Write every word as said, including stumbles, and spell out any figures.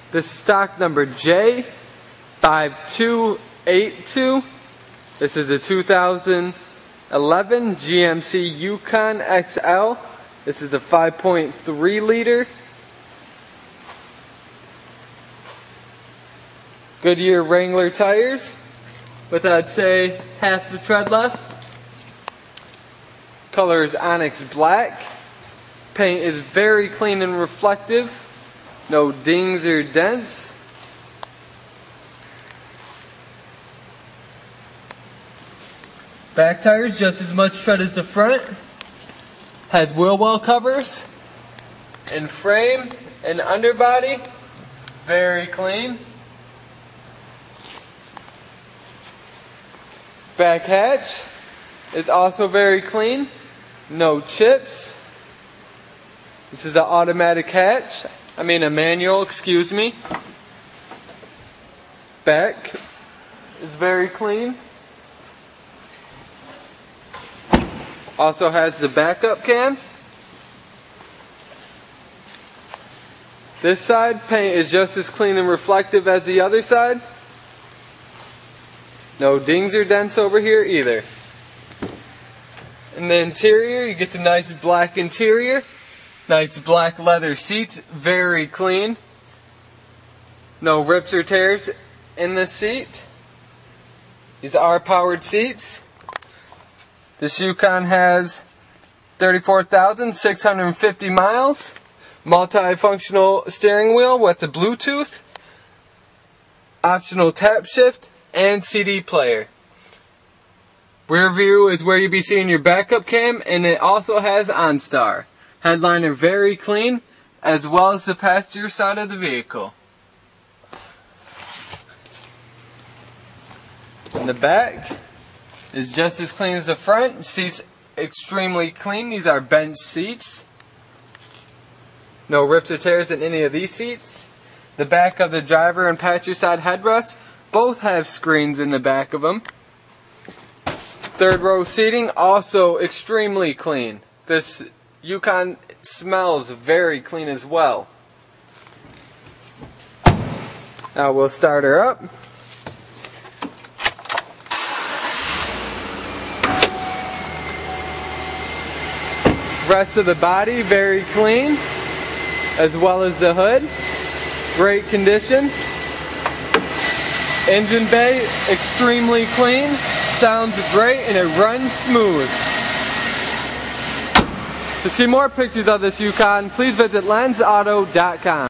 This is stock number J five two eight two. This is a two thousand eleven G M C Yukon X L. This is a five point three liter. Goodyear Wrangler tires with, I'd say, half the tread left. Color is onyx black. Paint is very clean and reflective. No dings or dents. Back tires just as much tread as the front. Has wheel well covers. And frame and underbody, very clean. Back hatch is also very clean. No chips. This is an automatic hatch. I mean a manual, excuse me. Back is very clean. Also has the backup cam. This side paint is just as clean and reflective as the other side. No dings or dents over here either. In the interior, you get the nice black interior. Nice black leather seats, very clean. No rips or tears in the seat. These are powered seats. This Yukon has thirty-four thousand six hundred fifty miles. Multifunctional steering wheel with the Bluetooth. Optional tap shift and C D player. Rear view is where you'll be seeing your backup cam, and it also has OnStar. Headliner very clean, as well as the passenger side of the vehicle. In the back is just as clean as the front. Seats extremely clean. These are bench seats. No rips or tears in any of these seats. The back of the driver and passenger side headrests both have screens in the back of them. Third row seating also extremely clean. This Yukon smells very clean as well. Now we'll start her up. Rest of the body very clean, as well as the hood. Great condition. Engine bay extremely clean. Sounds great and it runs smooth. To see more pictures of this Yukon, please visit lens auto dot com.